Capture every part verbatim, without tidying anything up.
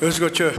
өзгөчө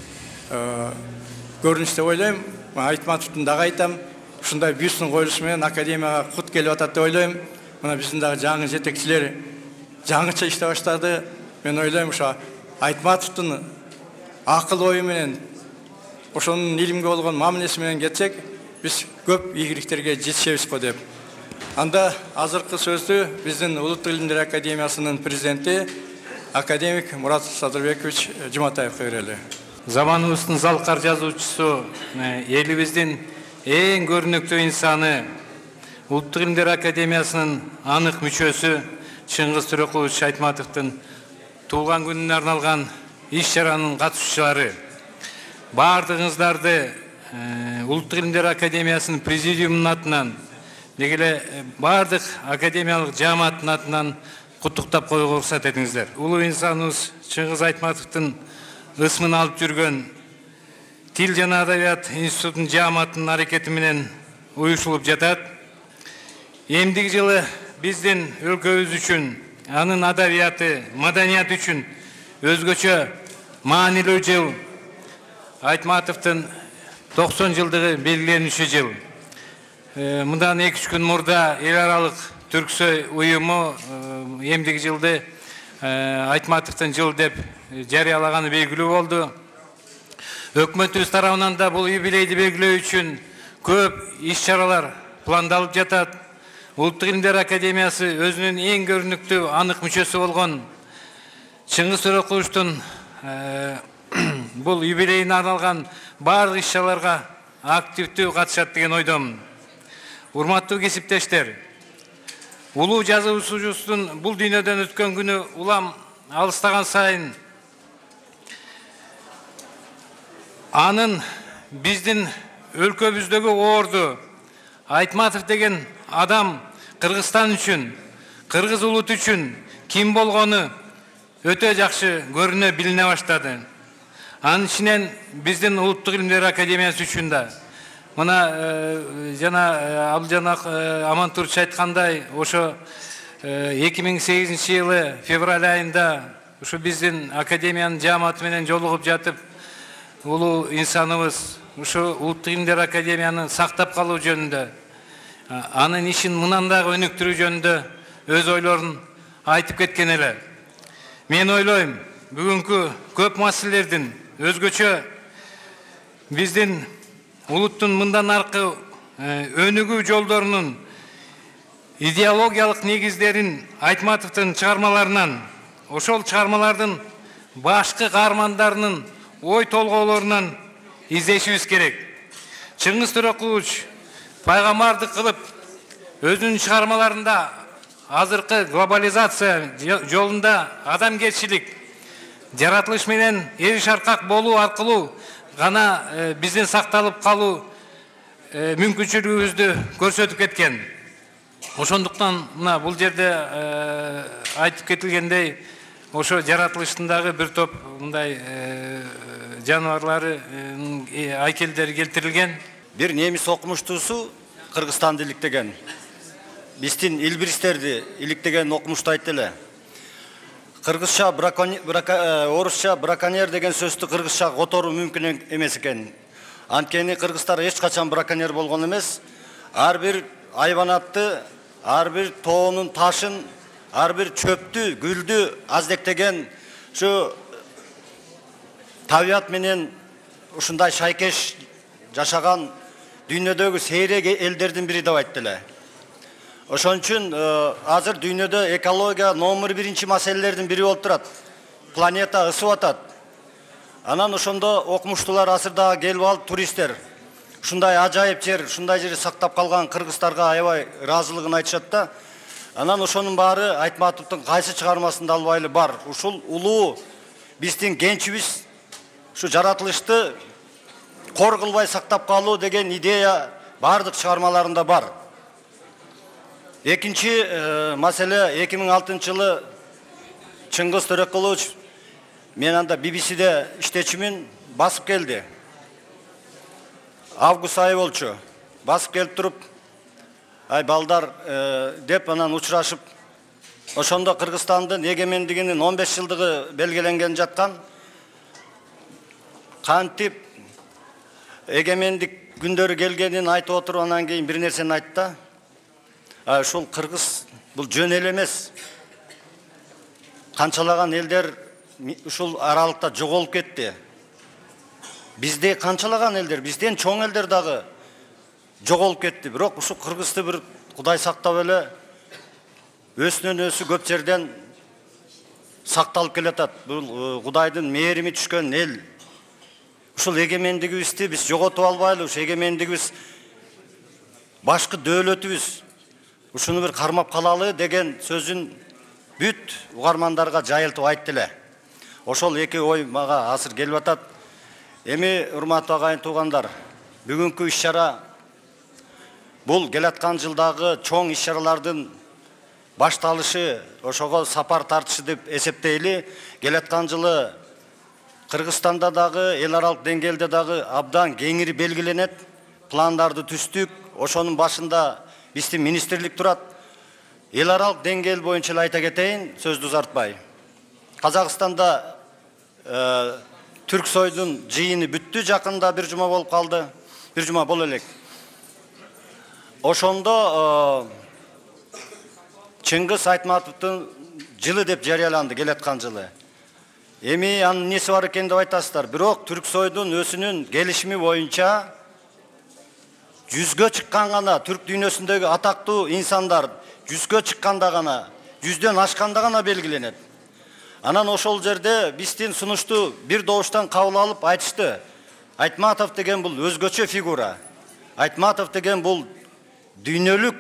көрүнүш деп ойлойм. Айтматовдун дагы айтам, ушундай бюстун коюлушу менен академияга кут келип атат деп ойлойм. Мына биздин дагы жаңы жетекчилер жаңыча иштей баштады. Мен ойлойм, ошо Айтматовдун акыл ою менен, ошонун илимге болгон мамилеси менен кетсек, биз көп ийгиликтерге жетишебиз го деп. Анда азыркы сөздү биздин Улуттук илимдер академиясынын президенти академик Мурат Садырбекович Жуматаевга берели. Заманыбыздын залкар жазуучусу, элибиздин эң көрүнүктүү инсаны, Улуттук илимдер академиясынын анык мүчөсү Чыңгыз Төрөкулович Айтматовдун туулган күнүнө арналган иш чаранын катышуучулары, баардыгыңыздарды Улуттук илимдер академиясынын президиумунун атынан, дегеле баардык академиялык жааматтын атынан куттуктап коюуга уруксат этиңиздер. Улуу инсаныбыз Чыңгыз Айтматовдун ысмын алып жүргөн Тил жана Адабият институтунун жааматтын аракети менен уюшулуп жатат. Эмдиги жылы биздин өлкөбүз үчүн, анын адабияты, маданияты үчүн өзгөчө маанилүү жыл, Айтматовдун токсон жылдыгы белгиленүүчү жыл. Мындан эки үч күн мурда эл аралык Түрксөй уюму эмдиги жылды Айтматовдун жыл деп жарыялаганы белгилүү болду. Өкмөтүбүз тарабынан да бул юбилейди белгилөө үчүн көп иш-чаралар пландалып жатат. Улуттук илимдер академиясы өзүнүн эң көрүнүктүү анык мүчөсү болгон Чыңгыз Төрөкуловичтун бул юбилейине арналган баардык иш-чараларга активдүү катышат деген ойдомун. Урматтуу кесиптештер, улуу жазуучубуздун бул дүйнөдөн өткөн күнү улам алыстаган сайын анын биздин өлкөбүздөгү орду Айтматов деген адам Кыргызстан үчүн, кыргыз улуту үчүн ким болгону өтө жакшы көрүнө билине баштады. Анын ичинен биздин Улуттук илимдер академиясы үчүн да. Мына жана Абылжан Амантурович айткандай, ошо эки миң сегизинчи жылы февраль айында ушу биздин академиянын жааматы менен жолугуп жатып, улуу инсаныбыз ушу Улуттук илимдер академияны сактап калуу жөнүндө, анын ишин мындан дагы өнүктүрүү жөнүндө өз ойлорун айтып кеткен эле. Мен ойлойм, бүгүнкү көп маселелердин өзгөчө биздин улуттун мындан аркы өнүгүү жолдорунун идеологиялык негиздерин Айтматовдун чыгармаларынан, ошол чыгармалардын башкы каармандарынын ой толгоолорунан издешибиз керек. Чыңгыз Төрөкулович пайгамбардык кылып, өзүнүн чыгармаларында азыркы глобализация жолунда адамгерчилик, жаратылыш менен эри шаркак болуу аркылуу гана биздин сакталып калуу мүмкүнчүлүгүбүздү көрсөтүп кеткен. Ошондуктан мына бул жерде айтып кетилгендей, ошо жаратылыштын дагы бир топ мындай жаныбарлары, айкелдери келтирилген. Бир немис окумуштуусу Кыргызстанды иликтеген, биздин илбиристерди иликтеген окумушту айтты эле. Кыргызча орусча браконьер деген сөздү кыргызча которуу мүмкүн эмес экен. Анткени кыргыздар эч качан браконьер болгон эмес. Ар бир айванатты, ар бир тоонун ташын, ар бир чөптү, гүлдү аздектеген, ушу табият менен ушундай шайкеш жашаган дүйнөдөгү сейрек элдердин бири деп айтты эле. Ошон үчүн азыр дүйнөдө экология номер биринчи маселелердин бири болуп турат. Планета ысып атат. Анан ошондо окумуштуулар азырда келип алып, туристтер ушундай ажайып жер, ушундай жерди сактап калган кыргыздарга аябай ыраазылыгын айтышат да. Анан ошонун баары Айтматовдун кайсы чыгармасында албайлы бар. Ушул улуу биздин кенчибиз ушу жаратылышты кор кылбай сактап калуу деген идея бардык чыгармаларында бар. Экинчи маселе, эки миң алтынчы жылы Чыңгыз Төрөкулович, мен анда би би сиде иштечимин, басып келди. Август айы болчу. Басып келип туруп, ай балдар деп анан учурашып, ошондо Кыргызстандын эгемендигинин он беш жылдыгы белгиленген жаткан. кантип эгемендик күндөрү келгенин айтып отуруп анан кийин бир нерсени айтты. Ушул кыргыз бул жөн эл эмес. Канчалаган элдер ушул аралыкта жоголуп кетти. Бизде канчалаган элдер, бизден чоң элдер дагы жоголуп кетти. Бирок ушул Кыргызды бир Кудай сактап эле өсүнөн өсү көп жерден сакталып келатат. Бул Кудайдын мээрими түшкөн эл. Ушул эгемендигибизди биз жоготуп албайлы, ушул эгемендигибиз башкы дөөлөтүбүз. Ушуну бир кармап калалы деген сөзүн бүт угармандарга жайылтып айтты эле. Ошол эки ой мага азыр келип атат. Эми урматтуу агайын туугандар, бүгүнкү иш-чара бул келаткан жылдагы чоң иш-чаралардын башталышы, ошого сапар тартышы деп эсептейли. Келаткан жылы Кыргызстанда дагы, эл аралык деңгээлде дагы абдан кеңири белгиленет. Пландарды түздүк. Ошонун башында биздин министрлик турат. Эл аралык деңгээл боюнча эле айта кетейин, сөздү узартпай. Казакстанда э, Түрксойдун жыйыны бүттү, жакында бир жума болуп калды. Бир жума боло элек. Ошондо э, Чыңгыз Айтматовдун жылы деп жарыяланды, келаткан жылы. Эми анын неси бар экен деп айтасыздар. Бирок Түрксойдун өсүнүн келишими боюнча жүзгө чыккан гана, түрк дүйнөсүндөгү атактуу инсандар жүзгө чыкканда гана, жүздөн ашканда гана белгиленет. Анан ошол жерде биздин сунушту бир добуштан кабыл алып айтышты. Айтматов деген бул өзгөчө фигура. Айтматов деген бул дүйнөлүк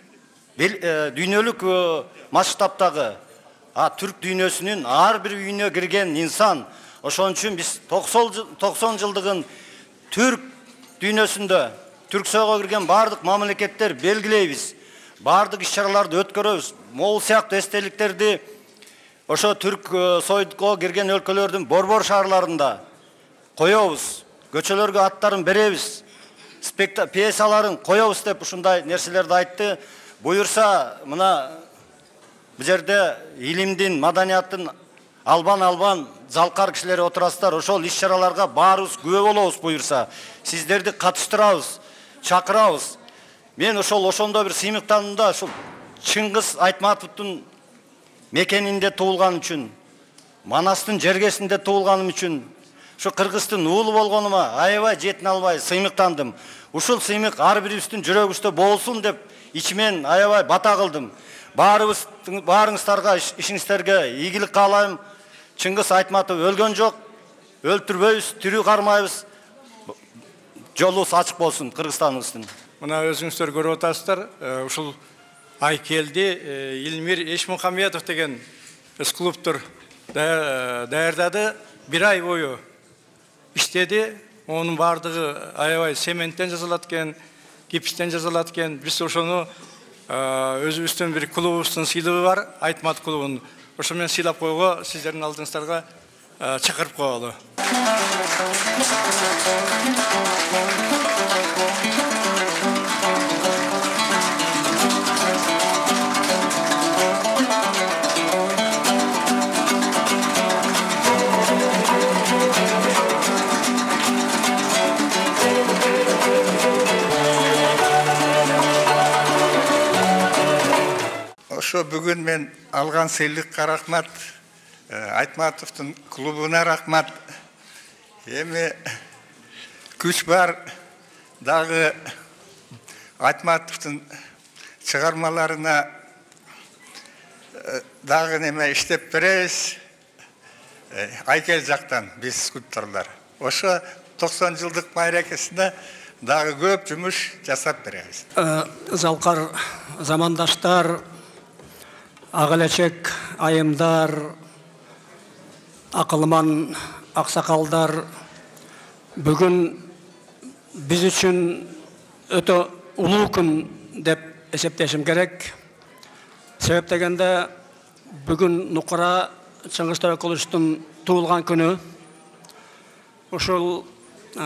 дүйнөлүк масштабтагы а түрк дүйнөсүнүн ар бир үйүнө кирген инсан. Ошон үчүн биз токсон жылдыгын түрк дүйнөсүндө Түрксойго кирген бардык мамлекеттер белгилейбиз. Бардык иш-чараларды өткөрөбүз. Могул сыяктуу эстеликтерди ошо түрк сойдго кирген өлкөлөрдүн борбор шаарларында коёбуз. Көчөлөргө аттарын беребиз. Пьесаларын коёбуз деп ушундай нерселерди айтты. Буюрса, мына бу жерде илимдин, маданияттын албан-албан залкар кишилери отурасыздар. Ошол иш-чараларга баарыбыз күбө болобуз буюрса. Сиздерди катыштырабыз, чакырабыз. Мен ошол ошондо бир сыймыктанымда ушул Чыңгыз Айтматовдун мекенинде туулган үчүн, Манастын жергесинде туулганым үчүн, ушу Кыргыздын уулу болгонума аябай жетине албай сыймыктандым. Ушул сыймык ар бирибиздин жүрөгүбүздө болсун деп ичимен аябай бата кылдым. Баарыбыз баарыңыздарга ишиңиздерге ийгилик каалайм. Чыңгыз Айтматов өлгөн жок. Өлтүрбөйбүз, тирүү кармайбыз. Жолубуз ачык болсун Кыргызстаныбыздын. Мына өзүңүздөр көрүп атасыздар, ушул Айкелди Илмир Эшмухамедов деген скульптор даярдады. Бир ай бою иштеди. Онун бардыгы аябай цементтен жасалат экен, гипстен жасалат экен. Биз ошону өзүбүздүн бир клубубуздун сыйлыгы бар, Айтмат клубунун. Ошо менен сыйлап койго сиздердин алдыңыздарга чакырып коелу. Ошо бүгүн мен алган сыйлыкка рахмат, Айтматовдун клубуна рахмат. Эми күч бар дагы Айтматовдун чыгармаларына дагы неме иштеп беребиз. Айкел жактан биз скульпторлор. Ошо токсон жылдык майракесине дагы көп жумуш жасап беребиз. Залкар замандаштар, Агалачек айымдар, акылман аксакалдар, бүгүн биз үчүн өтө улуу күн деп эсептешим керек. Себеп дегенде бүгүн Нукура Чыңгыз Төреқұловичтің туулган күнү. Ушул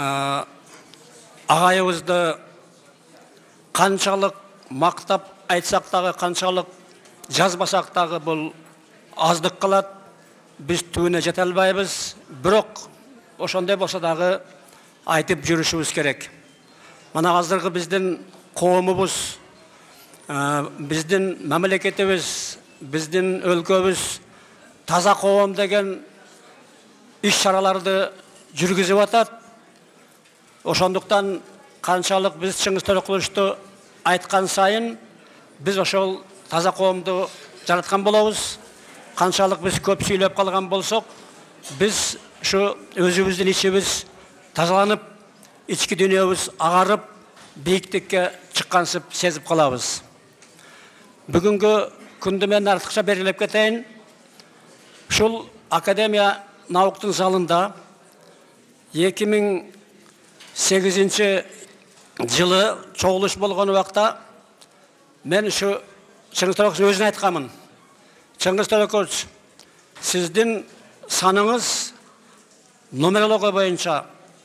агайыбызды канчалык мактап айтсак дагы, канчалык жазбасак дагы бул аздык кылат. Биз түбүнө жете албайбыз. Бирок ошондой болсо дагы айтып жүрүшүбүз керек. Мына азыркы биздин коомубуз, биздин мамлекетибиз, биздин өлкөбүз таза коом деген иш чараларды жүргүзүп атат. Ошондуктан канчалык биз Чыңгыз Төлөкуловичту айткан сайын биз ошол таза коомду жараткан болобуз. Канчалык биз көп сүйлөп калган болсок, биз şu özümüzdün içimiz тазаланып, içki dünýäбиз agarıp, biyiklikке çıkkansıp sezip kalabız. Bugünkü kündü men artıkça berilip keteyin. Şul Akademiya Nauktun zalında эки миң сегизинчи жылы çoğuluş bolğan wagtda men şu Çыңгыз Төлөкулович özüne aytkamyn. Çыңгыз Төлөкулович, sizdin sanınız numerologiya boyunca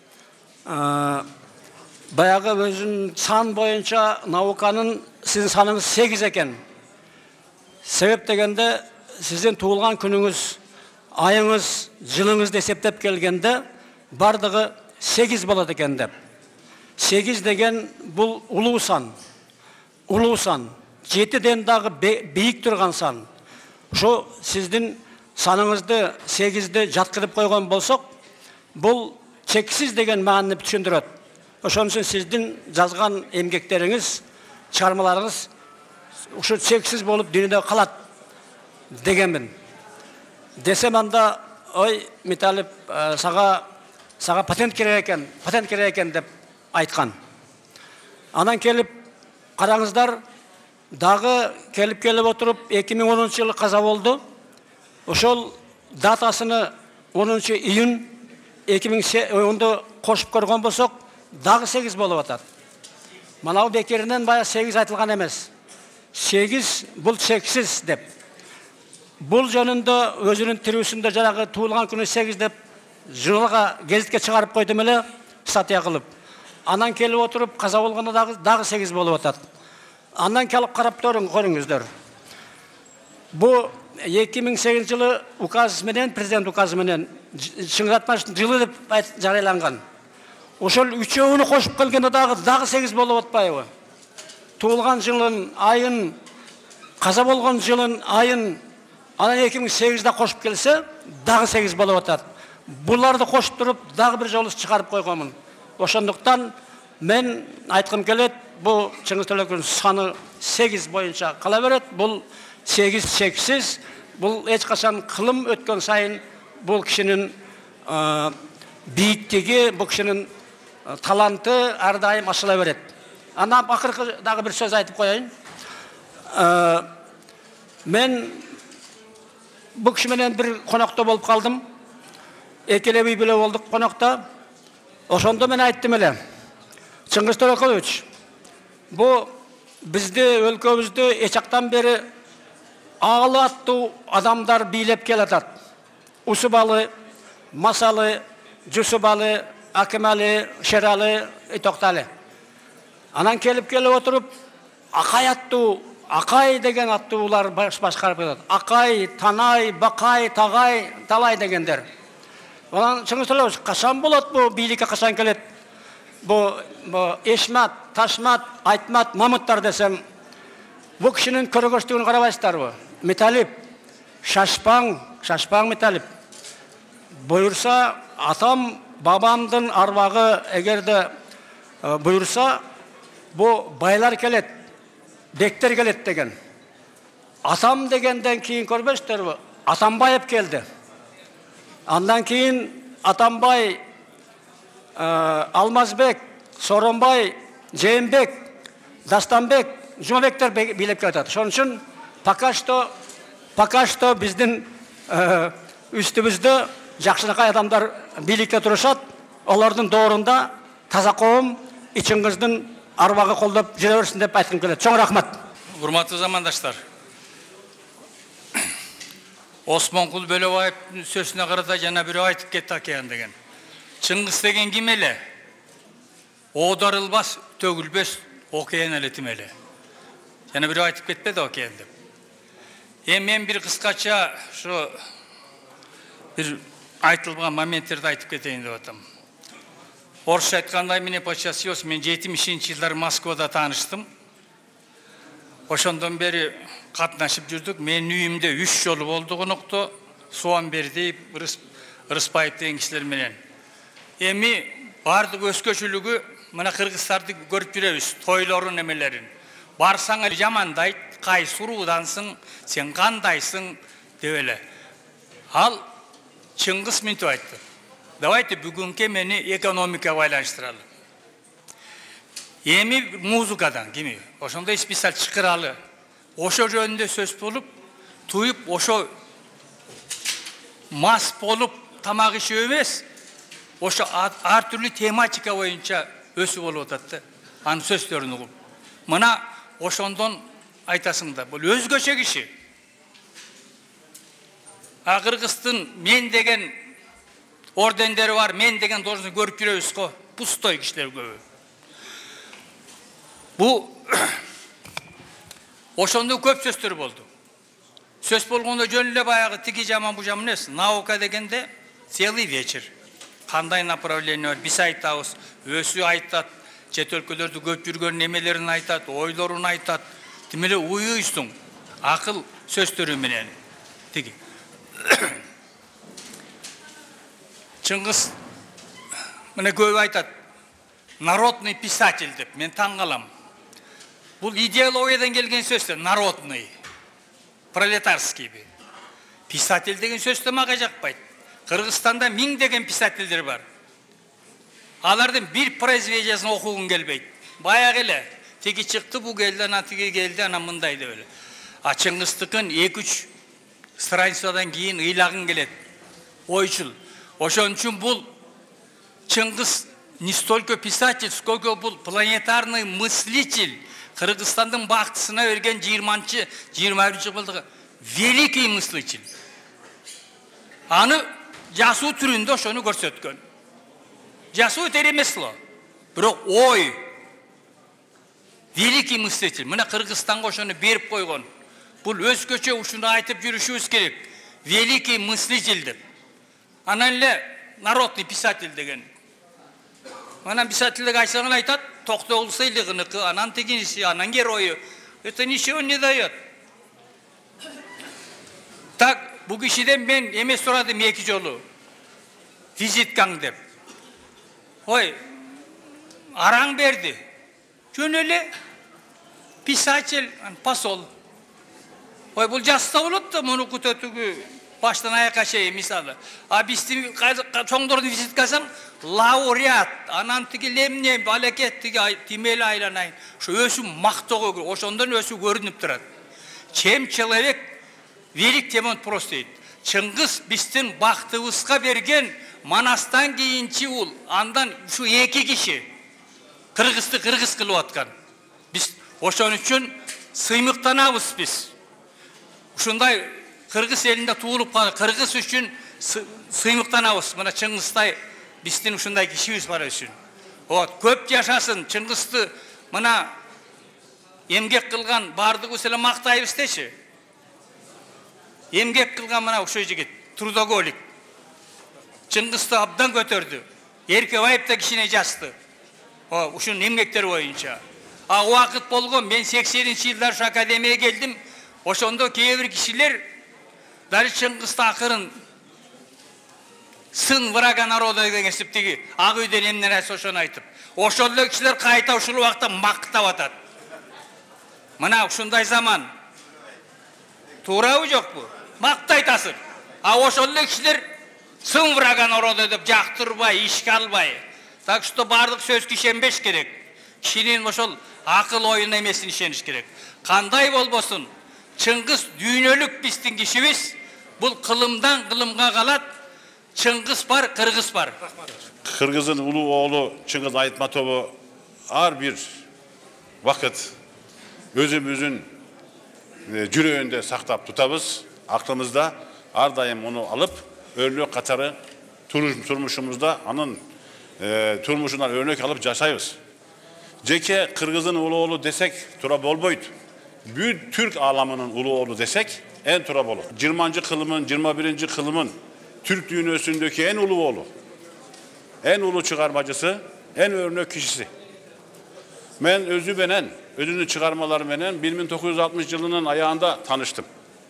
bayağı özün san boyunca naukanın sizin sanınız sekiz eken. Sebep degende sizin tuğulgan gününüz, ayınız, жылыңызды есептеп келгенде бардығы sekiz болады екен деп. sekiz деген бұл улуу сан. Улуу сан. жетиден дагы бийик турган сан. Ошо сиздин саныңызды сегизди жаткырып койгон болсок, бұл чексиз деген маанини түшүндүрөт. Ошон үчүн сиздин жазган эмгектериңиз, чыгармаларыңыз ушу чексиз болуп дүйнөдө калат дегенмин. Десем анда, ой, Миталип, сага сага патент керек экен, патент керек экен деп айткан. Анан келип караңыздар, дагы келип келип отуруп эки миң онунчу жылы каза болду. Ошол датасыны онунчу июнь эки миң онду кошуп көргөн болсок, дагы сегиз болуп атат. Манау бекеринен бая сегиз айтылган эмес. сегиз бул чексиз деп. Бул жөнүндө өзүнүн тирүүсүндө жанагы туулган күнү сегиз деп журналга, гезитке чыгарып койдум эле, статья кылып. Анан келип отуруп каза болгондо дагы дагы сегиз болуп атат. Андан келип карап көрүңүздөр. Бу эки миң сегизинчи жылы указ менен, президент указы менен Чыңгыз Айтматовдун жылы деп жарыяланган. Ошол үчөөүнү кошуп келгенде дагы дагы сегиз болуп атпайбы? Туулган жылын, айын, каза болгон жылын, айын, анан эки миң сегизде кошуп келсе, дагы сегиз болуп атат. Буларды кошуп туруп, дагы бир жолу чыгарып койгонмун. Ошондуктан мен айткым келет, бу Чыңгыз Төлөкуловичтун саны сегиз боюнча кала берет. Бул сегиз чексиз, бул эч качан кылым өткөн сайын бул кишинин бийиктиги, бул кишинин таланты ар дайым ачыла берет. Анан акыркы дагы бир сөз айтып коеюн. Мен бул киши менен бир конокто болуп калдым. Экелеп үй биле болдук конокто. Ошондо мен айттым эле. Чыңгыз Төлөкулович, бу бизди өлкөбүздү эч жактан бери аалы аттуу адамдар бийлеп келатат. Усубалы, Масалы, Жусубалы, Акималы, Шералы, Токталы. Анан келип келип отуруп, Акай аттуу, Акай деген аттуулар башкарып келет. Акай, Танай, Бакай, Тагай, Талай дегендер. Анан Чыңгыз Төлөкулович, качан болот бу бийликке, качан келет? Бу Эшмат, Ташмат, Айтмат, Мамыттар десем, бу кишинин көрөгөчтүгүн карабайсыздарбы? Миталип, шашпаң, шашпаң Миталип. Буйурса, атам, бабамдын арбагы эгерде буйурса, бу байлар келет, бектер келет деген. Атам дегенден кийин көрбөйсүздөрбү? Атамбаев келди. Андан кийин Атамбай, Алмазбек, Соронбай, Жээнбек, Дастанбек, Жумабектер бийлеп келатат. Ошон үчүн пока что пока что биздин үстүбүздө жакшынакай адамдар бийликте турушат. Олордун доорунда таза коом Чыңгыздын арбагы колдоп жүрө берсин деп айткым келет. Чоң рахмат. Урматтуу замандаштар. Осмонкул Бөлөбаевдин сөзүнө карата жана бирөө айтып кетти акаян деген. Чыңгыз деген ким эле? Оодарылбас, төгүлбөс океан эле тим эле. Жана бирөө айтып кетпеди океан деп. Эми мен бир кыскача ушу бир айтылған моменттерді айтып кетейін деп атам. Орысша айтқандай мене почасиос, мен жетимишинчи жылдары Москвада таныштым. Ошондон бери катнашып жүрдүк. Мен үйүмдө үч жолу болду конокто. Суанбердиев, Рыспаев деген кишилер менен. Эми бардык өзгөчөлүгү мына кыргыздарды көрүп жүрөбүз, тойлорун эмелерин. Барсаң жамандайт, кай суруудансың, сен кандайсың деп эле. Ал Чыңгыз мынтип айтты. Давайте бүгүнкү мени экономикага байланыштыралы. Эми музыкадан кими? Ошондой специаль чыкыралы. Ошо жөнүндө сөз болуп, туюп, ошо мас болуп тамак ишөө эмес, ошо ар түрлүү тематика боюнча өсүп болуп атат да. Анын сөздөрүн угуп. Мына ошондон айтасың да, бул өзгөчө киши. А Кыргыздын мен деген ордендери бар, мен деген должность көрүп жүрөбүз го. Пустой кишилер көбү. Бу ошондо көп сөздөр болду. Сөз болгондо жөн эле баягы тиги жаман бу жаман эмес. Наука дегенде целый вечер. Кандай направление бар, биз айтабыз, өсү айтат, чет өлкөлөрдү көп жүргөн немелерин айтат, ойлорун айтат. Тимеле уюйсуң, акыл сөздөрү менен. Тиги. Чыңгыз мына көп айтат, народный писатель деп, мен таң калам. Бул идеологиядан келген сөздөр, народный, пролетарский. Писатель деген сөз да мага жакпайт. Кыргызстанда миң деген писательдер бар. Алардын бир произведениясын окугун келбейт. Баягы эле тиги чыкты, бу келди, ана тиги келди, ана мындай деп эле. А Чыңгыздыкын эки үч страницадан кийин ыйлагын келет. Ойчул. Ошон үчүн бул Чыңгыз не столько писатель, сколько бул планетарный мыслитель. Кыргызстандын бактысына берген жыйырманчы жыйырма биринчи жылдагы великий мыслитель. Аны жасуу түрүндө ошону көрсөткөн. Жасуу тер эмес ло. Бирок ой. Великий мыслитель. Мына Кыргызстанга ошону берип койгон. Бул өзгөчө ушуну айтып жүрүшүбүз керек. Великий мыслитель деп. Анан эле народный писатель деген. Анан писательдик айтсаң айтат, Токтогул Сыйлыгыныкы, анан тигиниси, анан герою. Это ничего не дает. Так, бу кишиден мен эмес сурадым эки жолу. Визиткаң деп. Ой, араң берди. Жөн эле писатель, посол. Ой, бул жаста болот да, муну күтөтүгү баштан аяка чейин мисалы. А биздин чоңдордун визиткасаң лауреат, анан тиги лемне балекет тиги тимели айланайын. Ошо өсү мактоого, ошондон өсү көрүнүп турат. Чем человек велик, тем он прост дейт. Чыңгыз биздин бактыбызга берген манастан кийинчи ул, андан ушу эки киши кыргызды кыргыз кылып аткан. Биз ошон үчүн сыймыктанабыз биз. Ушундай кыргыз элинде туулуп калып, кыргыз үчүн сыймыктанабыз. Мына Чыңгыздай биздин ушундай кишибиз бар үчүн. Вот, көп жашасын Чыңгызды мына эмгек кылган бардыгыбыз эле мактайбыз дечи. Эмгек кылган мына ушул жигит, трудоголик. Чыңгызды абдан көтөрдү. Эркебаев да кичине жасты. О, ушун эмгектер боюнча. А убакыт болгон, мен сексенинчи жылдар ушу академияга келдим. Ошондо кээ бир кишилер дары Чыңгызды акырын сын врага народа деген сиптеги ак үйдөн эмне нерсе ошону айтып. Ошол эле кишилер кайта ушул убакта мактап атат. Мына ушундай заман. Туурабы жокпу? Мактай айтасың. А ошол эле кишилер сын врага народа деп жактырбай, ишке албай. Так что бардык сөзгө ишенбеш керек. Кишинин ошол акыл оюна эмесин ишениш керек. Кандай болбосун, Чыңгыз дүйнөлүк биздин кишибиз, бул кылымдан кылымга калат. Чыңгыз бар, кыргыз бар. Кыргыздын улуу оолу Чыңгыз Айтматову ар бир вакыт өзүбүздүн жүрөгүндө сактап тутабыз, аклымызда ар дайым муну алып, өрнөк катары турмушубузда анын турмушунан өрнөк алып жашайбыз. Жеке Кыргыздын улуу оолу десек туура болбойт. Бүт Türk аламынын улуу оолу десек эн туура болот. жыйырманчы кылымын, жыйырма биринчи кылымын Türk dünyasındaki en ulu oğlu, en ulu çıkarmacısı, en örnek kişisi. Ben özü benen, özünü çıkarmaları benen bin dokuz yüz altmış yılının ayağında tanıştım.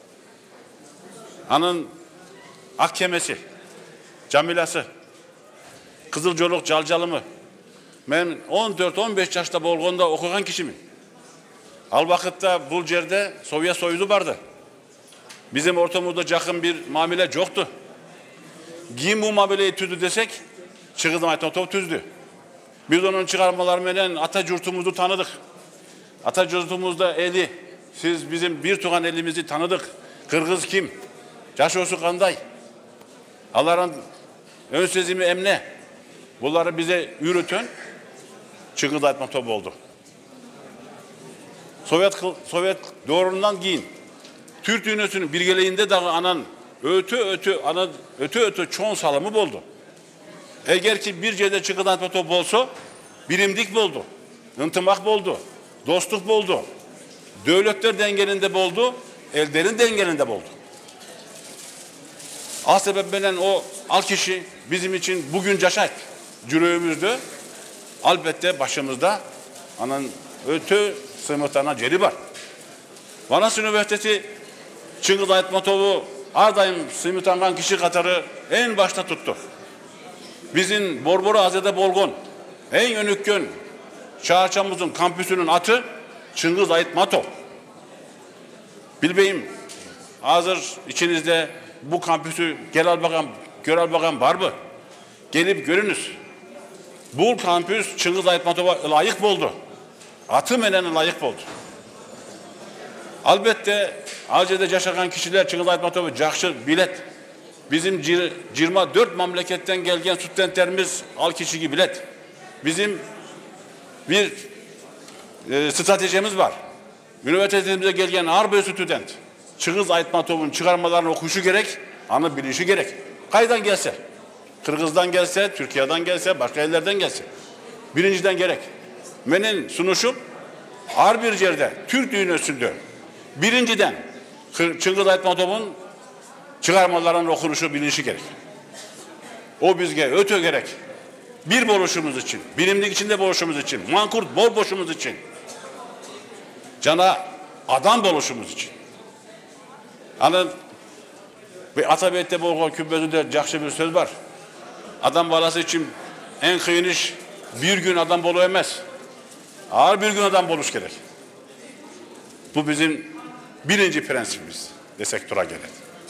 Anın Akkemesi, Camilası, Kızılcoluk Calcalımı. Ben on dört on beş yaşta Bolgon'da okuyan kişiyim. Al vakitte bu yerde Sovyet Soyuzu vardı. Bizim ortamızda yakın bir muamele yoktu. Kim bu muameleyi tüzdü desek, Çıgız Aytmatov tüzdü. Biz onun çıkarmalarıyla Atatürk'ümüzü tanıdık. Atatürk'ümüzde eli, siz bizim bir tuğan elimizi tanıdık. Kırgız kim? Yaşosu kanday. Allah'ın ön sezimi emne. Bunları bize yürüten Çıgız Aytmatov oldu. Sovyet, Sovyet doğrundan giyin. Türk dünyasının bilgeliğinde dağı anan ötü ötü anan ötü ötü çoğun salımı boldu. Eğer ki bir yerde Çıgız Aytmatov olsa birimdik boldu. Intımak boldu. Dostluk boldu. Devletler dengelinde boldu. Ellerin dengelinde boldu. A sebebiyle o al kişi bizim için bugün yaşayıp cürüğümüzde elbette başımızda anan ötü sımırtana ceri var. Vanası Üniversitesi Çıgız Aytmatov'u ardayım sımırtanan kişi katarı en başta tuttu. Bizim Borbora Azede Bolgon en yönükkün Çağırçamızın kampüsünün atı Çıgız Aytmatov. Bilbeyim hazır içinizde bu kampüsü gel al bakalım, gör al bakalım var mı? Gelip görünüz. Bu kampüs Çıgız Aytmatov'a layık oldu. Atı menen layık oldu. Elbette Azer'de yaşayan kişiler Çıgız Aytmatov'u jakşı bilet. Bizim yirmi dört memleketten gelgen studentlerimiz al kişiyi bilet. Bizim bir e, stratejimiz var. Üniversitemize gelgen ağır bir student Çıgız Aytmatov'un çıkarmalarını okuşu gerek, anı bilişi gerek. Kaydan gelse, Kırgız'dan gelse, Türkiye'den gelse, başka yerlerden gelse. Birinciden gerek. Benim sunuşum ağır bir yerde, Türk dünyasında birinciden Çıgız Aytmatov'un çıkarmalarının okunuşu bilinişi gerek. O bizge öte gerek. Bir boluşumuz için, bilimlik içinde boluşumuz için, mankurt bol boşumuz için, cana adam boluşumuz için. Hani bir Atabeyt'te Bolgon kümbezinde jakşı bir söz var. Adam balası için en kıyın iş bir gün adam bolu emez. Ağır bir gün adam boluş gerek. Bu bizim birinci prensibimiz desek tura gelir.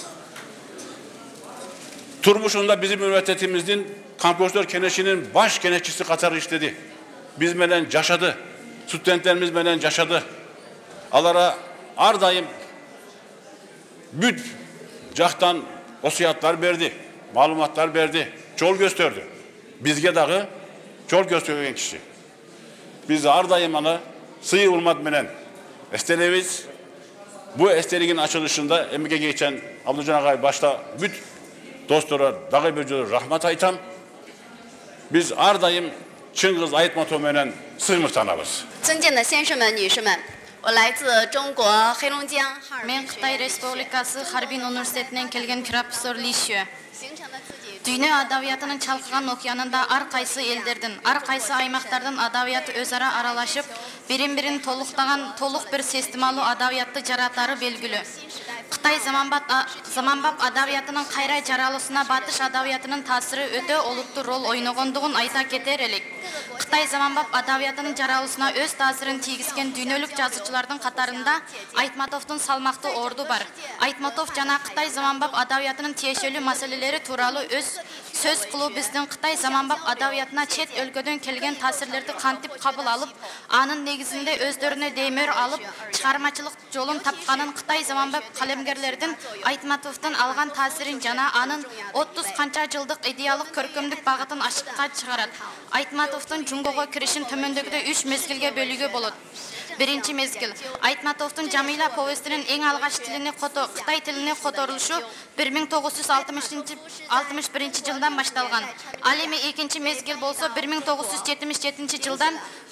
Turmuşunda bizim üniversitemizin kampüsler keneşinin baş keneşçisi Katar'ı işledi. Biz menen yaşadı. Studentlerimiz menen yaşadı. Alara ardayım büt cahtan osiyatlar verdi. Malumatlar verdi. Çol gösterdi. Bizge dağı çol gösteren kişi. Biz ardayım ana sıyır ulmat menen esteleviz. Bu esteliğin açılışında emeğe geçen Abdülcan Ağay başta büt dostlara, dağı böcüleri rahmet aytam. Biz ardayım Çıgız Aytmatov menen sığmırtanabız. 尊敬的先生们、女士们，我来自中国黑龙江哈尔滨 Men Xitay Respublikası Harbin Üniversitetinden kelgen profesör Li Xue. 形成了自己 Dünya adabiyatının çalkıgan okyanında ar kaysı ellerden, ar kaysı aymaklardan adabiyatı özara aralaşıp, birin birin toluktagan toluk bir sestimalı adabiyatlı jaratarı belgülü. Xitay zamanbap, zamanbap adabiyatının kayray jaralısına batış adabiyatının tasiri öte oluptu rol oynagonduğun ayta keterelik. Xitay zamanbap adabiyatının jaralısına öz tasirin tigisken dünyölük жазıcılardan katarında Aytmatov'un salmaktı ordu var. Aytmatov jana Xitay zamanbap adabiyatının tiyešeli meseleleri turalı öz söz kılı bizden Xitay zamanbap adabiyatına çet өлködөн kelgen tasirlerdi kantip kabul alıp, anın negizinde özlerine değmer alıp, çıkarmacılık yolun tapkanın Xitay zamanbap kalemgerlerden Aytmatov'dan algan tasirin jana anın otuz kança жылдык ideallık körkümlük bağıtın aşıkka çıkarat. Aytmatov'dan Jungo'ga kirişin tömöndögde üç mezgilge bölüge bolot. Birinci mezgil, Aytmatov'un Jamila povestinin en algaç tilini koto, Xitay tilini kotoruluşu bir ming to'qqiz yuz oltmuş birinchi yıldan baştalgan. Alemi ikinci mezgil bolsa bir ming to'qqiz yuz yetmish yettinchi yıldan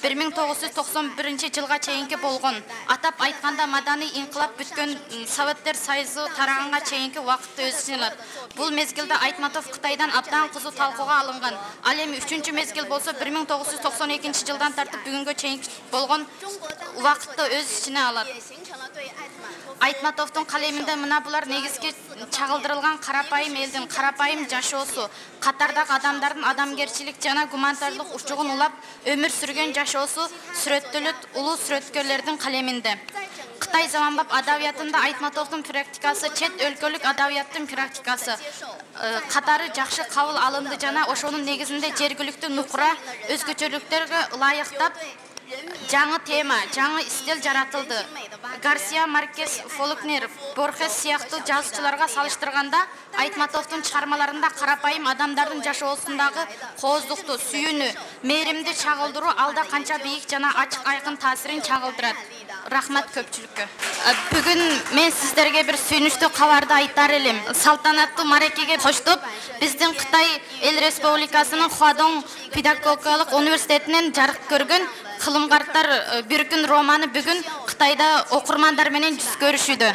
бир миң тогуз жүз токсон биринчи жылга чейинки болгон. Атап айтканда маданий инкылап бүткөн Советтер Союзу тараганга чейинки убакытты өз ичине алат. Бул мезгилде Айтматов Кытайдан абдан кызуу талкууга алынган. Ал эми үчүнчү мезгил болсо бир миң тогуз жүз токсон экинчи жылдан тартып бүгүнгө чейин болгон убакытты өз ичине алат. Айтматовдун калеминде мына булар негизги чагылдырылган карапайым элдин карапайым жашоосу, катардагы адамдардын адамгерчилик жана гуманитардык учугун улап өмүр сүргөн жашоосу сүрөттөлөт улуу сүрөткөрлөрдүн калеминде. Кытай заманбап адабиятында Айтматовдун практикасы чет өлкөлүк адабияттын практикасы катары жакшы кабыл алынды жана ошонун негизинде жергиликтүү нукура өзгөчөлүктөргө ылайыктап жаңы тема, жаңы стиль жаратылды. Гарсия Маркес, Фолкнер, Борхес сыяктуу жазуучуларга салыштырганда Айтматовдун чыгармаларында карапайым адамдардын жашоосундагы кооздукту, сүйүүнү, мээримди чагылдыруу алда канча бийик жана ачык айкын таасирин чагылдырат. Рахмат көпчүлүккө. Бүгүн мен сиздерге бир сүйүнүчтүү кабарды айтар элем. Салтанаттуу марекеге коштуп, биздин Кытай Эл Республикасынын Хуадong педагогикалык университетинен жарык көргөн Кылымгарттар Бүркүн романы бүгүн Кытайда окурмандар менен жүз көрүшүүдө.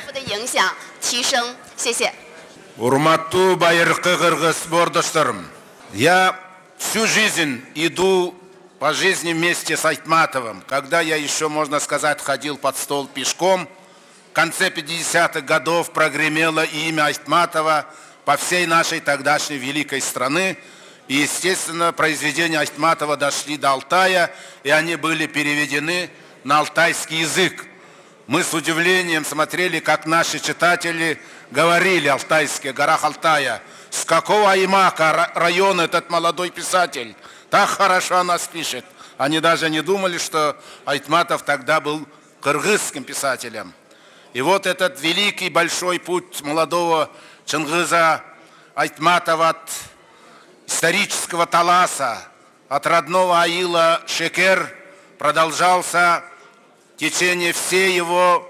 Урматтуу байыркы кыргыз бордошторум, я всю жизнь иду по жизни вместе с Айтматовым. Когда я еще, можно сказать, ходил под стол пешком, в конце пятидесятых годов прогремело имя Айтматова по всей нашей тогдашней великой страны. И, естественно, произведения Айтматова дошли до Алтая, и они были переведены на алтайский язык. Мы с удивлением смотрели, как наши читатели говорили алтайские, горах Алтая. С какого Аймака района этот молодой писатель? Так хорошо нас пишет. Они даже не думали, что Айтматов тогда был кыргызским писателем. И вот этот великий большой путь молодого Чингиза Айтматова от исторического Таласа, от родного аила Шекер продолжался в течение всей его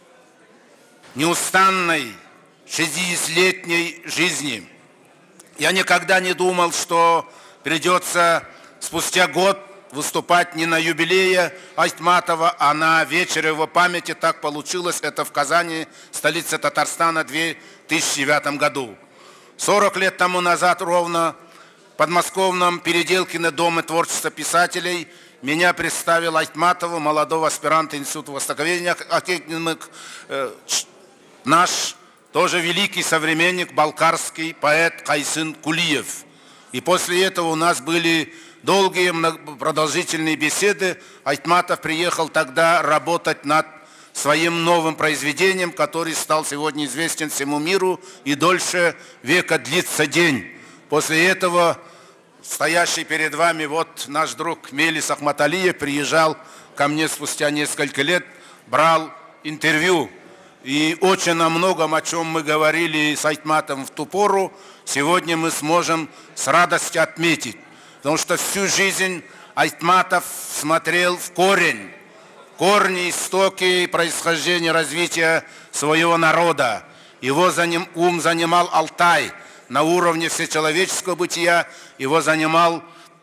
неустанной шестидесятилетней жизни. Я никогда не думал, что придется спустя год выступать не на юбилее Айтматова, а на вечере его памяти. Так получилось это в Казани, столице Татарстана, в две тысячи девятом году. сорок лет тому назад ровно в подмосковном Переделкино доме творчества писателей меня представил Айтматову, молодого аспиранта Института Востоковедения, академик, э, наш тоже великий современник, балкарский поэт Кайсын Кулиев. И после этого у нас были долгие продолжительные беседы. Айтматов приехал тогда работать над своим новым произведением, который стал сегодня известен всему миру, и дольше века длится день. После этого стоящий перед вами вот наш друг Мелис Ахматалиев приезжал ко мне спустя несколько лет, брал интервью. И очень о многом, о чем мы говорили с Айтматовым в ту пору, сегодня мы сможем с радостью отметить. Потому что всю жизнь Айтматов смотрел в корень, корни, истоки происхождения, развития своего народа. Его заним, ум занимал Алтай на уровне всечеловеческого бытия, его занимал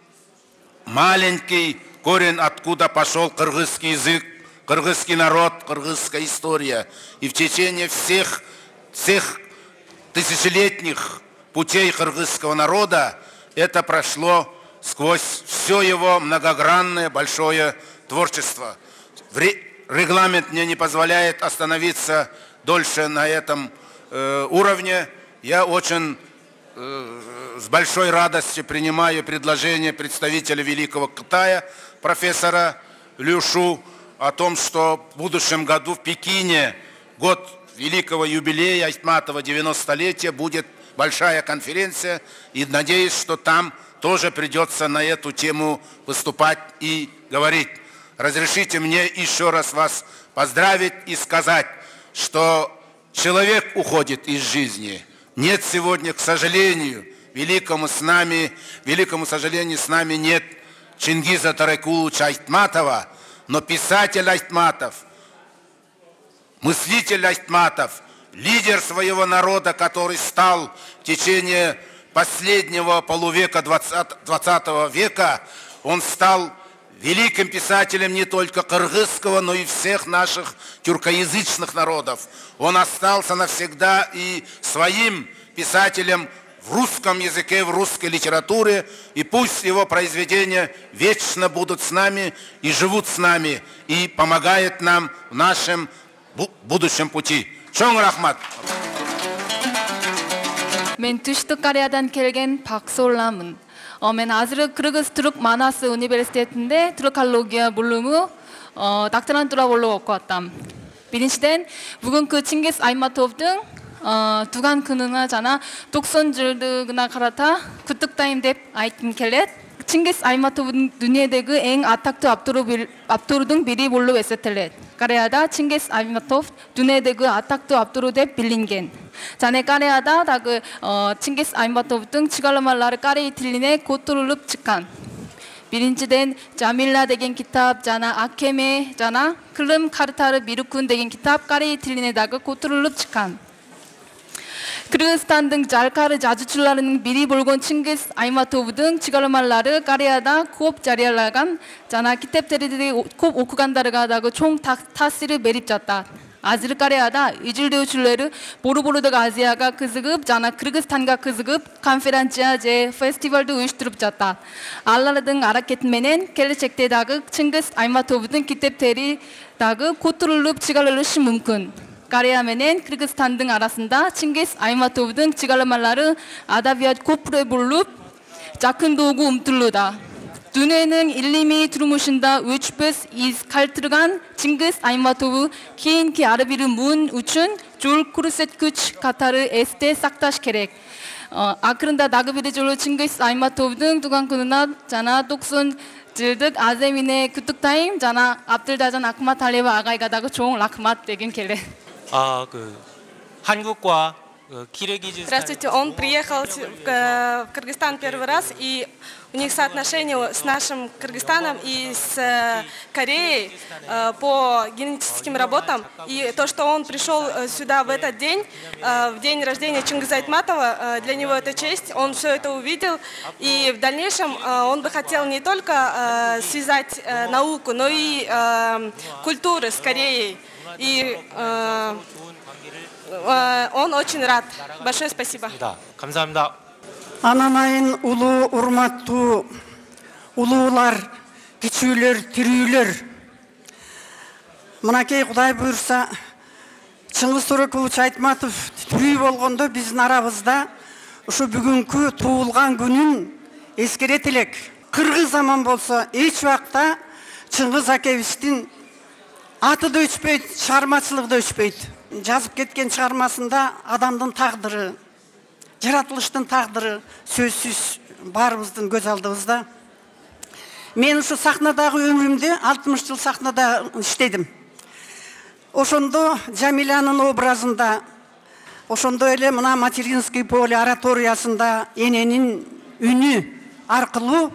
маленький корень, откуда пошел кыргызский язык, кыргызский народ, кыргызская история. И в течение всех, всех тысячелетних путей кыргызского народа это прошло сквозь все его многогранное большое творчество. Регламент мне не позволяет остановиться дольше на этом э, уровне. Я очень э, с большой радостью принимаю предложение представителя Великого Китая, профессора Люшу, о том, что в будущем году в Пекине, год великого юбилея Айтматова, девяностолетия, будет большая конференция. И надеюсь, что там тоже придется на эту тему выступать и говорить. Разрешите мне еще раз вас поздравить и сказать, что человек уходит из жизни. Нет сегодня, к сожалению, великому с нами, великому сожалению, с нами нет Чингиза Тарекуловича Айтматова, но писатель Айтматов, мыслитель Айтматов, лидер своего народа, который стал в течение последнего полувека двадцатого века, он стал великим писателем не только кыргызского, но и всех наших тюркоязычных народов. Он остался навсегда и своим писателем в русском языке, в русской литературе, и пусть его произведения вечно будут с нами и живут с нами, и помогают нам в нашем будущем пути. Чоң рахмат! Мен түштүк Кореядан келген 박솔남은 어, мен азыр Кыргыз Түрк Манас университетинде түркология бөлүмү 어, докторантура болуп окуп атам. Биринчиден, бүгүнкү Чингис Айтматовдун 어, туган күнүнө жана токсон жылдыгына карата куттуктайм деп айткым келет. Чингис Айтматовдун дүйнөдөгү эң атактуу автордун бири болуп эсептелет. Кореяда Чингис Айтматов дүйнөдөгү атактуу автор деп билинген. Жана Кореяда дагы Чингис Айтматовдун чыгармалары корей тилине которулуп чыккан. Биринчиден Жамила деген китап, жана Акеме, жана Кылым картары Бирукун деген китап корей тилине дагы которулуп чыккан. Кыргызстандын жаркары жазуучуларынын бири болгон Чингис Айтматовдун чыгармалары Кореяда көп жарыялаган жана китептерди көп окугандарга дагы чоң таасирин берип жатат. Азыр Кореяда изилдөөчүлөрү бору-борудагы Азияга кызыгып жана Кыргызстанга кызыгып конференция же фестивалды уюштуруп жатат. Алардын аракети менен келечекте дагы Чингис Айтматовдун китептери дагы которулуп чыгарылышы мүмкүн. Корея менен Кыргызстандын арасында Чингис Айтматовдун чыгармалары адабият көпүрө болуп, жакындоого умтулууда. Дүйнөнүн илимий турмушунда өчпөс из калтырган Чингис Айтматову кийинки ар бир муун үчүн жол көрсөткүч катары эсте сакташ керек. Акырында дагы бир жолу Чингис Айтматовдун туган күнүнө жана токсон жылдык аземине куттуктайм жана Абдылдажан Акматалиева агайга дагы чоң рахмат дегим келет. А, 한국과 Киргизстан. Здравствуйте, он приехал в Кыргызстан первый раз, и у них соотношение с нашим Кыргызстаном и с Кореей по генетическим работам. И то, что он пришел сюда в этот день, в день рождения Чингиза Айтматова, для него это честь, он все это увидел. И в дальнейшем он бы хотел не только связать науку, но и культуру с Кореей. И э, э, он очень рад. Большое спасибо. Да, 감사합니다. Ананайын улуу урматтуу улуулар, кичүүлөр, тирүүлөр. Мынакей Кудай буйрса, Чыңгыз Туракович Айтматов тирүү болгондо биздин арабызда ушу бүгүнкү туулган күнүн эскерет элек. Кыргыз аман болсо, эч убакта Чыңгыз акебиздин аты да өчпөйт, чыгармачылыгы да өчпөйт. Жазып кеткен чыгармасында адамдын тагдыры, жаратылыштын тагдыры сөзсүз барыбыздын көз алдыбызда. Мен ушу сахнадагы өмүрүмдө алтымыш жыл сахнада иштедим. Ошондо Жамиланын образында, ошондо эле мына Материнский поле ораториясында эненин үнү аркылуу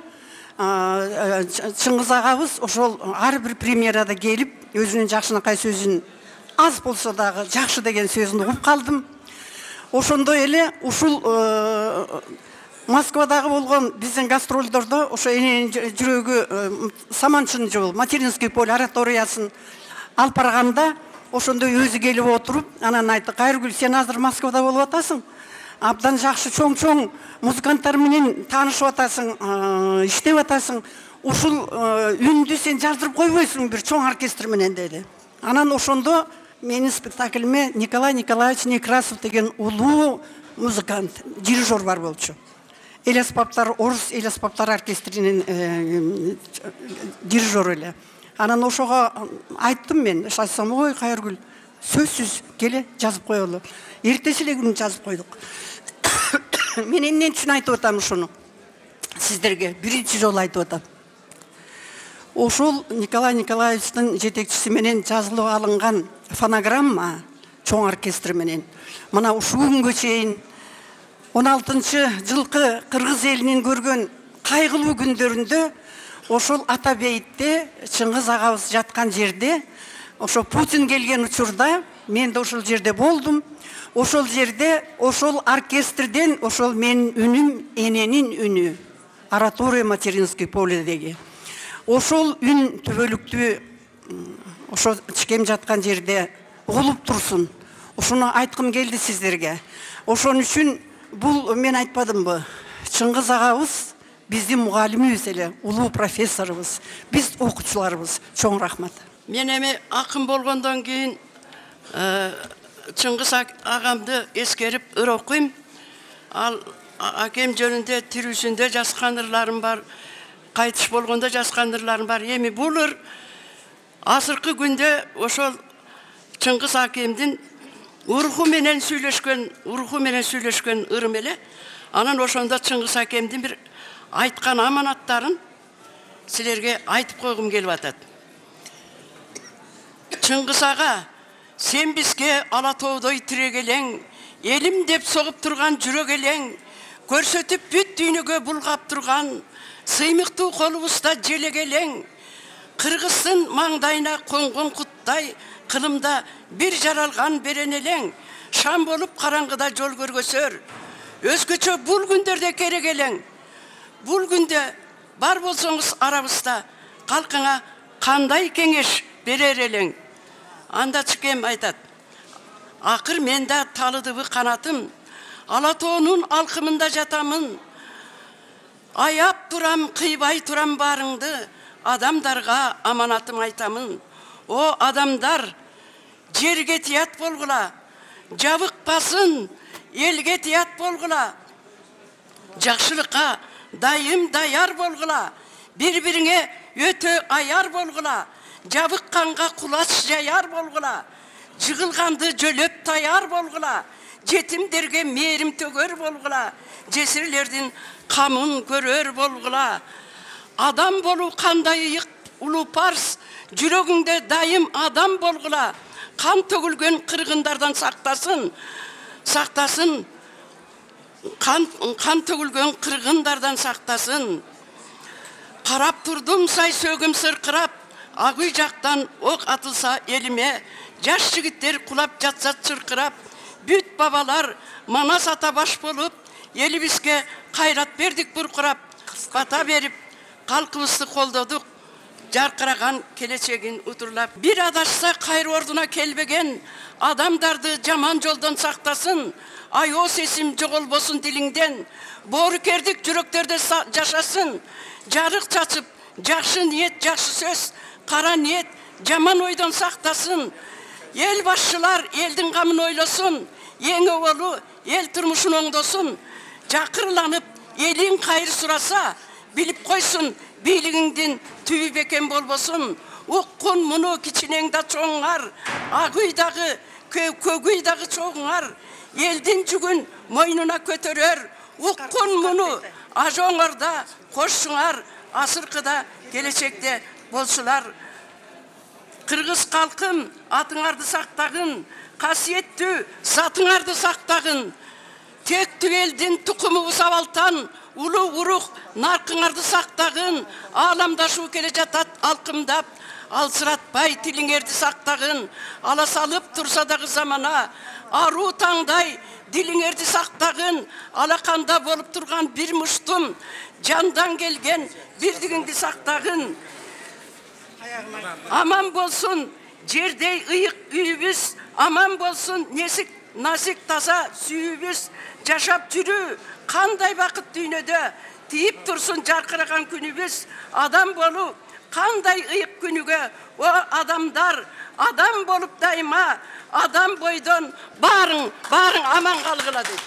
Чыңгыз агабыз ошол ар бир премьерада келип, өзүнүн жакшынакай сөзүн аз болсо дагы жакшы деген сөзүн угуп калдым. Ошондо эле ушул Москвадагы болгон биздин гастролдордо ошо эненин жүрөгү Саманчын жол, Материнский поле ораториясын алып барганда, ошондо өзү келип отуруп, анан айтты: "Кайргүл, сен азыр Москвада болуп атасың. Абдан жакшы чоң-чоң музыканттар менен таанышып атасың, иштеп атасың. Ушул үндү сен жаздырып койбойсуң бир чоң оркестр менен" деди. Анан ошондо менин спектакльме Николай Николаевич Некрасов деген улуу музыкант, дирижер бар болчу. Эл аспаптар, орус эл аспаптар оркестринин дирижеру эле. Анан ошого айттым мен, айтсам: "Ой, Кайргүл, сөзсүз келе жазып коелу." Эртеси эле күнү жазып койдук. Мен эмне үчүн айтып атам ушуну сиздерге? Биринчи жолу айтып атам. Ошол Николай Николаевичтин жетекчиси менен жазылып алынган фонограмма чоң оркестр менен мына ушул күнгө чейин он алтынчы жылкы кыргыз элинин көргөн кайгылуу күндөрүндө ошол Атабейтте Чыңгыз агабыз жаткан жерде, ошо Путин келген учурда мен да ошол жерде болдум. Ошол жерде ошол оркестрден ошол менин үнүм, эненин үнү, оратория Материнский поледеги. ошол үн түбөлүктүү ошо чикем жаткан жерде угулуп турсун. Ошону айткым келди сиздерге. Ошон үчүн бул мен айтпадымбы? Чыңгыз агабыз биздин мугалимибиз эле, улуу профессорубуз, биз окуучуларыбыз. Чоң рахмат. Мен эми акын болгондон кийин Чыңгыз агамды эскерип ыр окуйм. Ал акем жөнүндө тирүүсүндө жазган ырларым бар, кайтыш болгондо жазган ырларым бар. Эми бул ыр азыркы күндө ошол Чыңгыз акемдин уруху менен сүйлөшкөн, уруху менен сүйлөшкөн ырым эле. Анан ошондо Чыңгыз акемдин бир айткан аманаттарын силерге айтып койгум келип атат. Чыңгыз ага, сен бизге ала тоодой тирегелең, элим деп согуп турган жүрөк элең, көрсөтүп бүт дүйнөгө булгап турган сыймыктуу колубузда желегелең, кыргыздын маңдайына конгон куттай кылымда бир жаралган беренелең, шам болуп караңгыда жол көргөсөр, өзгөчө бул күндөрдө керек элең. Бул күндө бар болсоңуз арабызда, калкыңа кандай кеңеш берер элең? Анда чыкем айтат. Акыр мен да талыдыбы канатым, Алатоонун алкымында жатамын. Аяп турам, кыйбай турам барыңды, адамдарга аманатым айтамын. О адамдар, жерге тият болгула, жабыкпасын, элге тият болгула. Жакшылыкка дайым даяр болгула, бири-бириңе өтө аяр болгула, жабыкканга кулач жаяр болгула, жыгылганды жөлөп таяр болгула, жетимдерге мээрим төгөр болгула, жесирлердин камын көрөр болгула. Адам болуу кандай ыйык улуу парс, жүрөгүңдө дайым адам болгула, кан төгүлгөн кыргындардан сактасын, сактасын, Kan, kan tөгүлгөн кыргындардан сактасын. Карап турдум сай сөгүм сыркырап, ак үй жактан ок атылса элиме, жаш жигиттер кулап жатса чыркырап, бүт бабалар манас ата баш болуп, элибизге кайрат бердик буркурап, бата берип, калкыбызды колдодук, жаркыраган келечегин утурлап. Бир адашса кайры ордуна келбеген, адамдарды жаман жолдон сактасын, айоо сесим жоголбосун дилиңден, боорукердик жүрөктөрдө жашасын, жарык чачып, жакшы ниет, жакшы сөз, кара ниет, жаман ойдон сактасын. Эл башчылар элдин камын ойлосун, эң өбөлү эл турмушун оңдосун, жакырланып элин кайыр сураса, билип койсун, бийлигиңдин түбү бекем болбосун. Уккун муну кичинең да чоңар, ак үйдагы, көк үйдагы чоңар, элдин жүгүн мойнуна көтөрөр, уккун муну ажоңорда кошсуңар, асыркыда келечекте болсулар. Кыргыз калкым, атыңарды сактагын, касиеттүү затыңарды сактагын, тектүү элдин тукуму сабалтан, улуу урук наркыңарды сактагын, ааламдашуу келе жатат алкымдап, алсыратпай тилиңерди сактагын, ала салып турса дагы замана, аруу таңдай дилиңерди сактагын, алаканда болуп турган бир муштум, жандан келген бирдигиңди сактагын. Аман болсун жердей ыйык үйүбүз, аман болсун несик насик таза сүйүбүз, жашап жүрүү кандай бакыт дүйнөдө, тийип турсун жаркыраган күнүбүз, адам болуу кандай ыйык күнүгө. О адамдар, адам болуп дайыма, адам бойдон барың, барың аман калгыла дейт.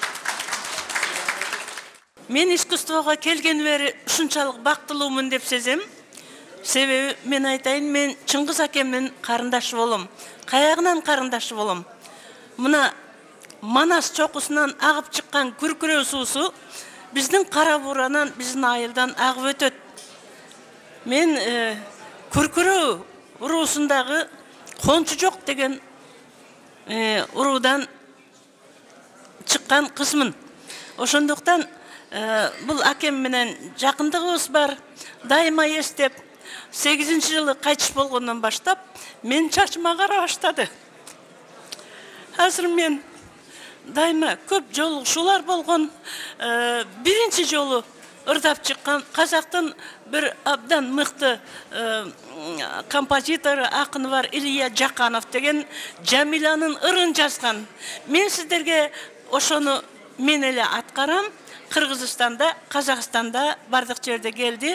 Мен искусствого келген бери ушунчалык бактылуумун деп сезем. Себеби мен айтайын, мен Чыңгыз акемдин карындашы болом. Каягынан карындашы болом. Мына Манас чокусунан агып чыккан күркүрөө суусу биздин кара буранан, биздин айылдан агып өтөт. Мен күркүрөө уруусундагы Кончу жок деген уруудан чыккан кызмын. Ошондуктан бул акем менен жакындыгыбыз бар. Дайыма эстеп, сегизинчи жылы кайтыш болгондон баштап мен чачым агара баштады. Азыр мен дайыма көп жолугушуулар болгон. Биринчи жолу ырдап чыккан казактын бир абдан мыкты композитору акыны бар Илья Жаканов деген Жамиланын ырын жазган. Мен сиздерге ошону мен эле аткарам. Кыргызстанда, Казакстанда бардык жерде келди.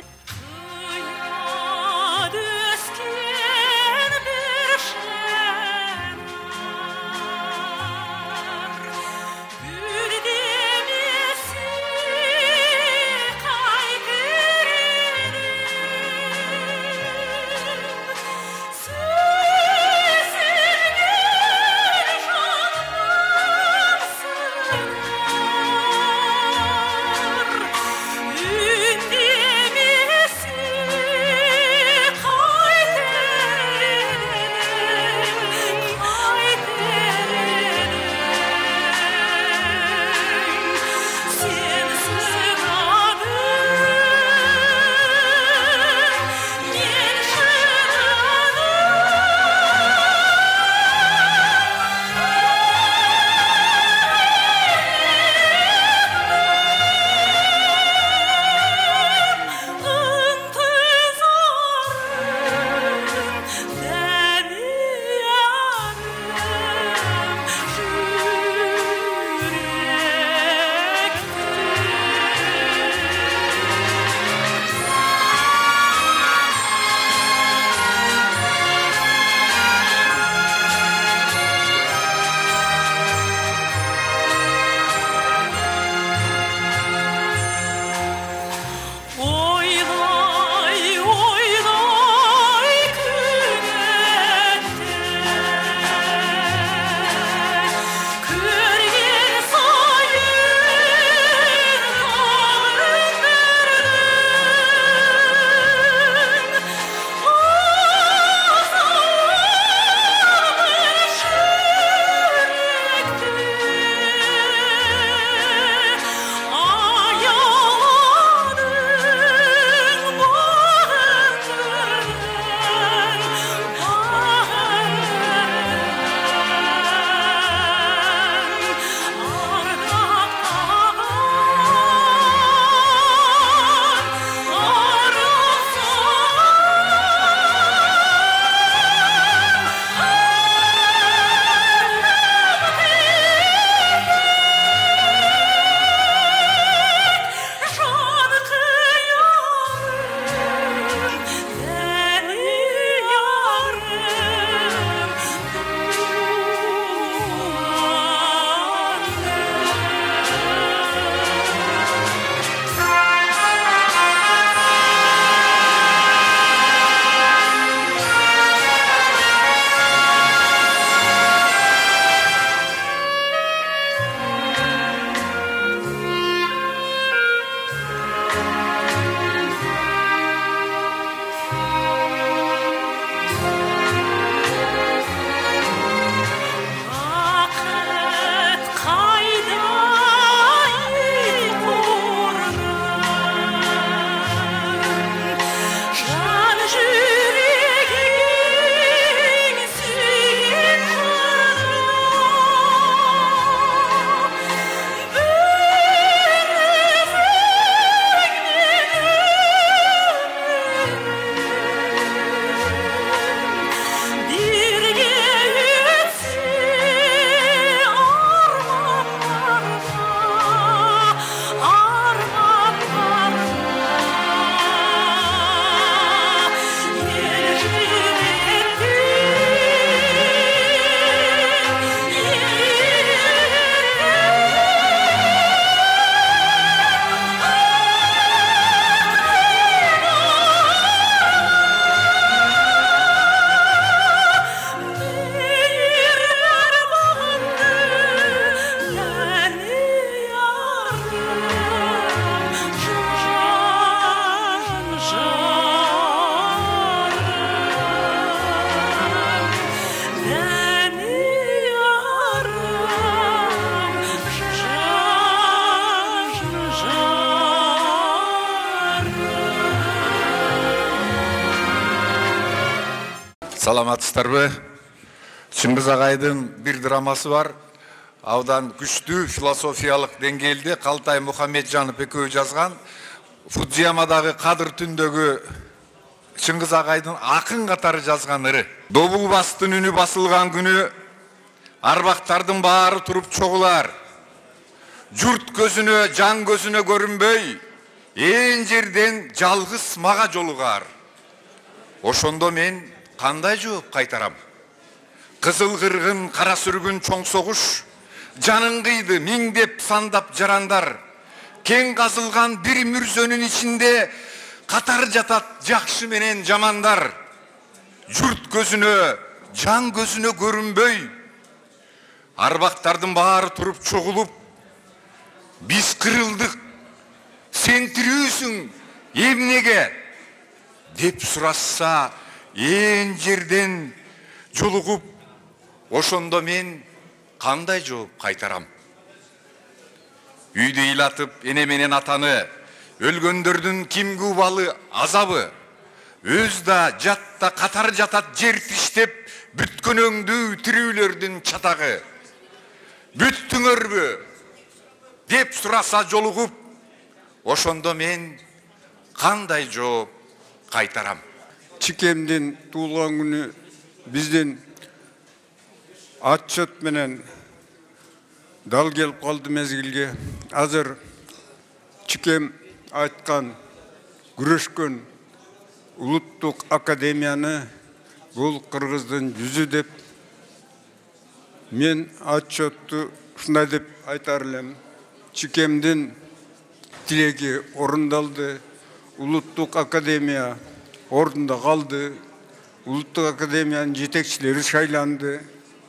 Саламатсыздарбы? Чыңгыз агайдын бир драмасы бар. Аудан күчтүү философиялык деңгээлде Калтай Мухамеджанов экөө жазган. Фудзиямадағы қадыр түндегі Чыңгыз ағайдың ақын қатары жазған ыры. Добул бастың үні басылған күні арбақтардың бары тұрып чоғылар. Жұрт көзіне, жан көзіне көрінбей, ең жерден жалғыз маға жолығар. Ошондо мен қандай жооп қайтарам? Қызыл қырғын, қара сүргін, чоң соғыш, жанын қиды, миңдеп сандап жарандар. Кен қазылған бір мүрзөнің ішінде қатар жатат жақшы менен жамандар. Жұрт көзіне, жан көзіне көрінбей, арбақтардың бары тұрып чоғылып, біз қырылдық, сен тірүүсүң емнеге деп сұрасса, ең жерден жолығып, ошондо мен қандай жооп қайтарам? Үйді илатып, ене менен атаны, өлгөндөрдүн кимге убалы азабы, өзда жатта қатар жатат жер тиштеп, бүткөнөңдүү тирүүлөрдүн чатагы. Бүттүңөрбү деп сураса жолугуп, ошондо мен кандай жооп кайтарам? Чикемдин туулган күнү биздин отчет менен дал келип калды мезгилге. Азыр Чикем айткан, күрөшкөн улуттук академияны бул кыргыздын жүзү деп мен отчетту ушундай деп айтар элем. Чикемдин тилеги орундалды, улуттук академия ордунда калды, улуттук академиянын жетекчилери шайланды.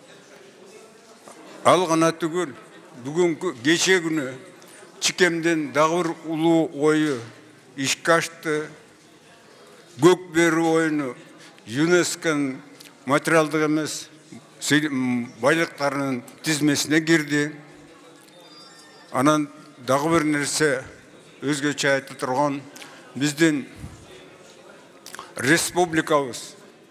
Ал гана түгүл, бүгүнкү кече күнү Чикемдин дагы бир улуу ою ишке ашты. Көк берүү оюну ЮНЕСКОнун материалдык эмес байлыктарынын тизмесине кирди. Анан дагы бир нерсе өзгөчө айта турган, биздин республикабыз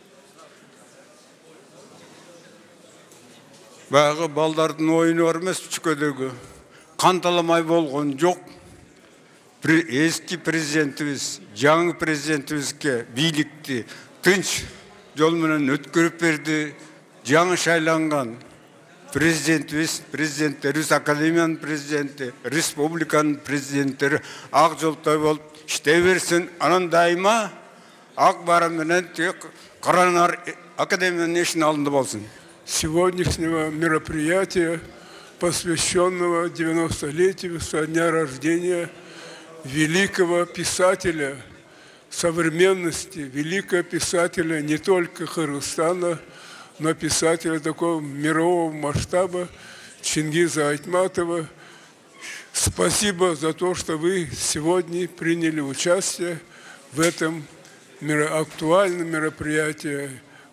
баягы балдардын оюну бар эмес, чүкөдөгү канталамай болгон жок. Эски президентибиз, жаңы президентибизге бийликти тынч жол менен өткөрүп берди. Жаңы шайланган президентибиз, президенттерибиз, академиянын президенти, республиканын президенттери ак жолтой болуп иштей берсин. Анан дайыма ак бара менен караңар академиянын эшигин алдында болсун. Сегодняшнего мероприятия, посвященного девяностолетию со дня рождения великого писателя современности, великого писателя не только Кыргызстана, но писателя такого мирового масштаба Чингиза Айтматова. Спасибо за то, что вы сегодня приняли участие в этом актуальном мероприятии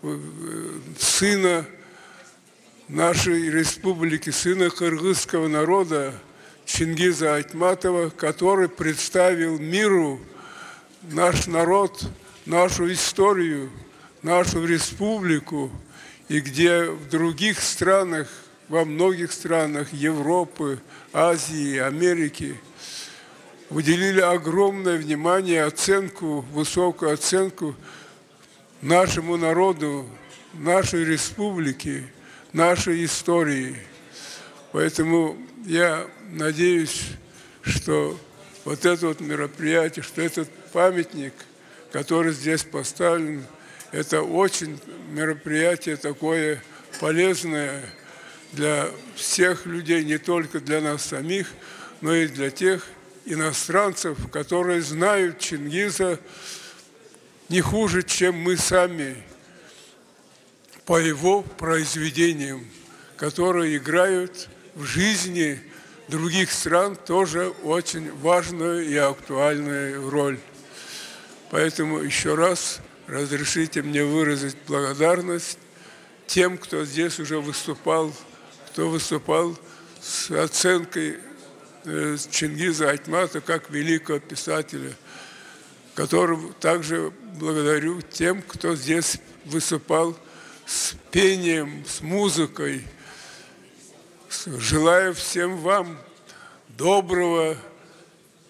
сына нашей республики, сына кыргызского народа Чингиза Айтматова, который представил миру наш народ, нашу историю, нашу республику, и где в других странах, во многих странах Европы, Азии, Америки уделили огромное внимание, оценку, высокую оценку нашему народу, нашей республике, нашей истории. Поэтому я надеюсь, что вот это вот мероприятие, что этот памятник, который здесь поставлен, это очень мероприятие такое полезное для всех людей, не только для нас самих, но и для тех иностранцев, которые знают Чингиза не хуже, чем мы сами, по его произведениям, которые играют в жизни других стран тоже очень важную и актуальную роль. Поэтому еще раз разрешите мне выразить благодарность тем, кто здесь уже выступал, кто выступал с оценкой Чингиза Айтматова как великого писателя, которым также благодарю тем, кто здесь выступал с пением, с музыкой. Желаю всем вам доброго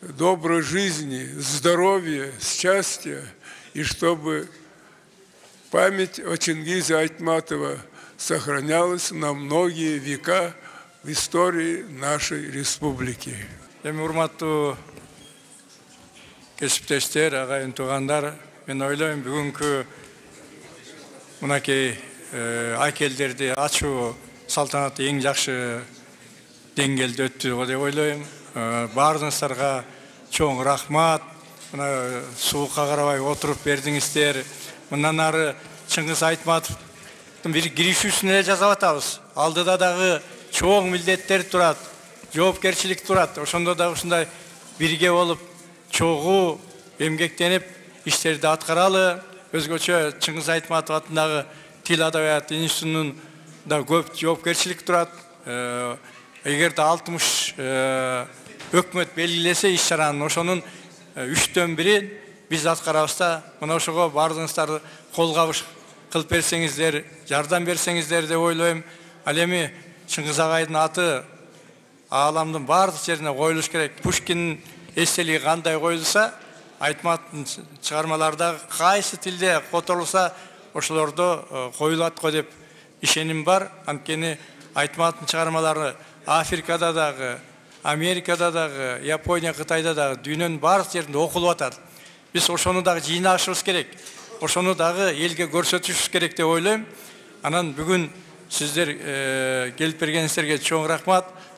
доброй жизни, здоровья, счастья, и чтобы память о Чингизе Айтматова сохранялась на многие века в истории нашей республики. Эми урматтуу кесиптештер, агайын туугандар, мен ойлойм бүгүнкү мынакей айкелдерди ачуу салтанаты эң жакшы деңгээлде өттү деп ойлойм. Баарыңыздарга чоң рахмат. Мына суукка карабай отуруп бердиңиздер. Мындан ары Чыңгыз Айтматовдун бир киришүүсүн эле жасап атабыз. Алдыда дагы чоң милдеттер турат, жоопкерчилик турат. Ошондо да ушундай бирге болуп, чогуу эмгектенип иштерди аткаралы. Өзгөчө Чыңгыз Айтматов атындагы Тил адабият институтунун да көп жоопкерчилик турат. Эгерде алтымыш өкмөт белгилесе иш-чаранын ошонун үчтөн бирин биз аткарабыз да, мына ошого бардыңыздарды колгабыш кылып берсеңиздер, жардам берсеңиздер деп ойлойм. Ал эми Чыңгыз агайдын аты ааламдын баардык жерине коюлуш керек. Пушкиндин эстелиги кандай коюлса, Айтматовдун чыгармалары да кайсы тилде которулса, ошолордо коюлат го деп ишеним бар. Анткени Айтматовдун чыгармалары Африкада дагы, Америкада дагы, Япония, Кытайда дагы дүйнөнүн баардык жеринде окулуп атат. Биз ошону дагы жыйнашыбыз керек. Ошону дагы элге көрсөтүшүбүз керек деп ойлойм. Анан бүгүн сиздер келип бергениңиздерге чоң рахмат.